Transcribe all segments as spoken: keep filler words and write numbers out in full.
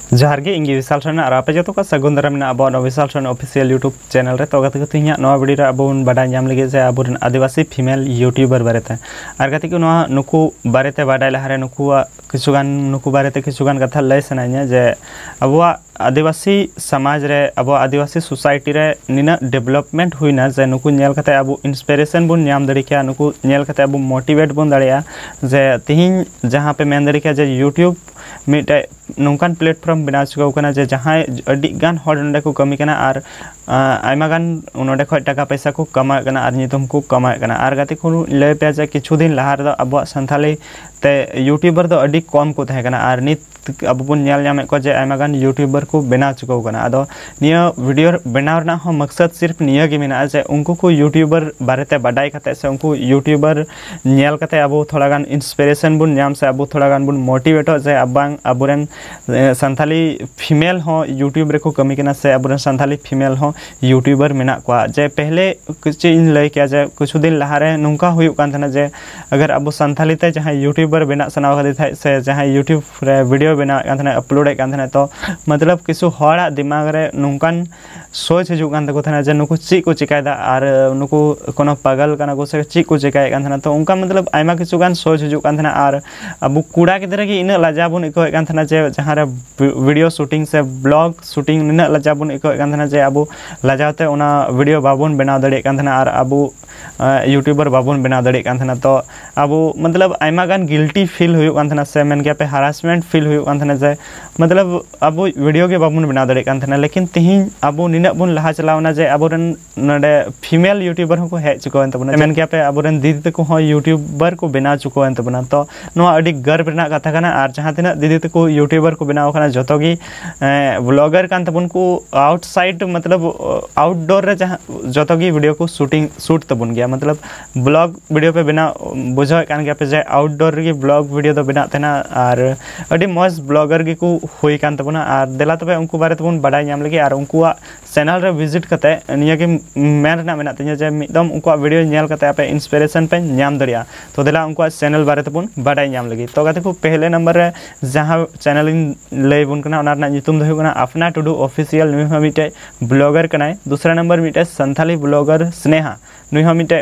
जहार गे इंगे विशाल सोरेन और आपे जो सगुन दाराम ना अब Vishal Soren official YouTube channel रे तो गति को नवा वीडियो अब बाडा नाम लगे से अब आदिवासी फीमेल यूट्यूबर बारेते और गति को नुकु बारेते बाडा लहारे नुकु किछुगान नुकु बारेते किछुगान कथा लय सनाइया जे अब आदिवासी समाज रे अब आदिवासी सोसाइटी रे निना डेवलपमेंट हुईना जे नुकु नेल कते अब इंस्पिरेशन बुन नाम दड़ी के नुकु नेल कते अब मोटिवेट बुन दड़िया जे तिहिन जहां पे मेन दड़ी के जे यूट्यूब मिटे नौकान प्लेटफॉर्म बना चुका कना जे जहां अडी गान हर नडे को कमी कना और आयमा गान नडे खय टाका पैसा को कमा कना और नितम को कमा कना और गति को लय पे जे किछु दिन लहार दो अब संथाली ते यूट्यूबर दो अडी कम को थाय कना और नित अब बुन नेल नाम को जे आयमा गान यूट्यूबर को बना चुका कना अदो निया वीडियो बनाव ना हो मकसद सिर्फ निया गे मेना जे उनको को यूट्यूबर बारेते बाडाई कते से उनको यूट्यूबर नेल कते अब थोड़ा गान इंस्पिरेशन बुन नाम से अब थोड़ा गान बुन मोटिवेट जे अबांग अबुरन संथाली फीमेल हो यूट्यूब रे को कमी कना से अबुरन संथाली फीमेल हो यूट्यूबर मेना को जे पहले कुछ इन लय के जे कुछ दिन लहारे नुका हुई कान थना जे अगर अब संथाली ते जहां यूट्यूबर बना सना खदि थाय से जहां यूट्यूब रे वीडियो बना कान थना अपलोड कान थना तो मतलब किछु हड़ा दिमाग रे नुकान सोच हिजु कान तको थना जे नुकु ची को चिकायदा और नुकु कोनो पागल काना को से ची को चिकाय कान थना तो उनका मतलब आयमा किछु गान सोच हिजु कान थना और अब कूड़ा के तरह की इन लाजा बुन इको कान थना जे जहां रे वीडियो शूटिंग से ब्लॉग शूटिंग इन लाजा बुन इको कान थना जे अब लाजाते ओना वीडियो बाबुन बना दड़े कान थना और अब यूट्यूबर बाबुन बना दड़े कान थना तो अब मतलब आयमा गान गिल्टी फील हुई कान थना से मेन के पे हरासमेंट फील हुई कान थना जे मतलब अब वीडियो के बाबुन बना दड़े कान थना लेकिन तिहिन अब निना बुन लहा चलावना जे अबरन नडे फीमेल यूट्यूबर को हे चुको एन तबना मेन के पे अबरन दीदी तको हो यूट्यूबर को बना चुको एन तबना तो नोआ अडी गर्व रना कथा कना और जहां तिना दीदी तको यूट्यूबर को बनाव कना जतो गी ब्लॉगर कान तबन को आउटसाइड मतलब आउटडोर रे जहां जतो गी वीडियो को शूटिंग शूट तबन गया मतलब ब्लॉग वीडियो पे बना बुझो कान के पे जे आउटडोर गी ब्लॉग वीडियो तो बना तेना और अडी मस्त ब्लॉगर गी को होई कान तबना और देला तबे उनको बारे तबन बडाय नाम लगे और उनको चैनल रे विजिट करते निया के मेन ना मेना तिया जे मिदम उनको वीडियो नेल करते आपे इंस्पिरेशन पे नाम दरिया तो देला उनको चैनल बारे तबन बडाय नाम लगी तो गाते को पहले नंबर रे जहां चैनल लय बुन कना ओना ना नितुम दो कना अपना टुडू ऑफिशियल नुई हम मिटे ब्लॉगर कनाय दूसरा नंबर मिटे संथाली ब्लॉगर स्नेहा नुई हम मिटे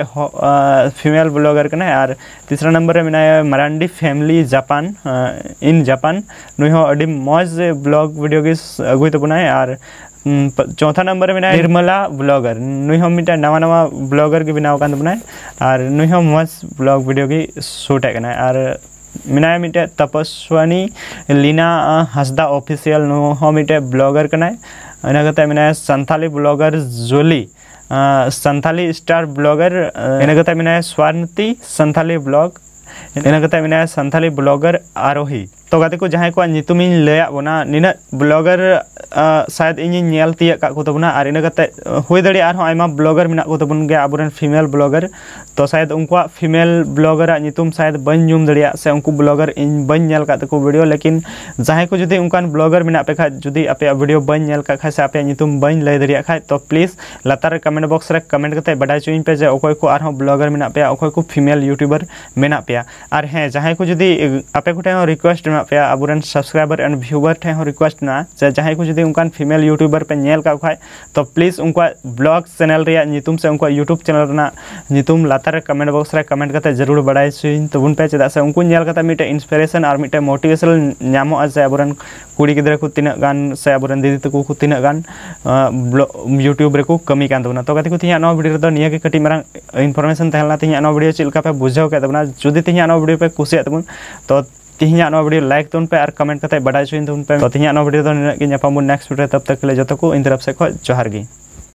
फीमेल ब्लॉगर कनाय और तीसरा नंबर रे मिनाय मरांडी फैमिली जापान इन जापान नुई हो अडी मौज ब्लॉग वीडियो के अगुई तबनाय और चौथा नंबर में निर्मला ब्लॉगर नुई हम मिटा नवा नवा ब्लॉगर के बनाव कान बनाए और नुई हम मस्त ब्लॉग वीडियो की शूट है कना और मिनाय मिटे तपस्वानी लीना हसदा ऑफिशियल नु हम मिटे ब्लॉगर कना इना गता मिनाय संथाली ब्लॉगर जोली संथाली स्टार ब्लॉगर इना गता मिनाय स्वार्णती संथाली ब्लॉग इना गता मिनाय संथाली ब्लॉगर आरोही तो गाते को जहां को नितुम इन लया बना निना ब्लॉगर शायद इन नेल तिया का को तबना और इना गते होय दड़ी आर आयमा ब्लॉगर मिना को तबन गे आबुरन फीमेल ब्लॉगर तो शायद उनको फीमेल ब्लॉगर नितुम शायद बन जुम दड़िया से उनको ब्लॉगर इन बन नेल का को वीडियो लेकिन जहां को जदी उनकान ब्लॉगर मिना पे खा जदी आपे वीडियो बन नेल का खा से आपे नितुम बन लय दड़िया खा तो प्लीज लतार कमेंट बॉक्स रे कमेंट करते बडाय चुइन पे जे ओकोय को आर ब्लॉगर मिना पे ओकोय को फीमेल यूट्यूबर मिना पे और हे जहां को जदी आपे को टे रिक्वेस्ट पे अबुरन सब्सक्राइबर एंड व्यूवर थे हो रिक्वेस्ट ना जहां को जदी उनकान फीमेल यूट्यूबर पे नेल का खाय तो प्लीज उनको ब्लॉग चैनल रे नितुम से उनको यूट्यूब चैनल ना नितुम लातार कमेंट बॉक्स रे कमेंट करते जरूर बडाय सुइन तबुन पे चदा से उनको नेल करता मिटे इंस्पिरेशन और मिटे मोटिवेशन नामो आ से अबुरन कुड़ी गिदरा को तिना गान से अबुरन दीदी तको को तिना गान यूट्यूब रे को कमी कान तबना तो गति को तिया नो वीडियो तो निया के कटी मारा इन्फॉर्मेशन तहला तिया नो वीडियो चिलका पे बुझाव के तबना जदी तिया नो वीडियो पे खुशी तबन तो तिहिया नो वीडियो लाइक तुन पे और कमेंट करते बडाय सुइन तुन पे तो तिहिया नो वीडियो तो निना के न्यापाम नेक्स्ट वीडियो तब तक के लिए जतो को इन तरफ से खो जोहार गी।